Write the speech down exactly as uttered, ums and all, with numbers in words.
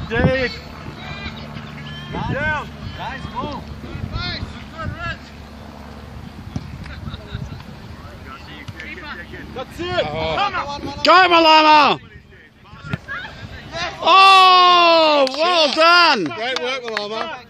Indeed. Nice. Down. Nice move. That's it. Oh. Go, Malama! Oh, well done! Great work, Malama.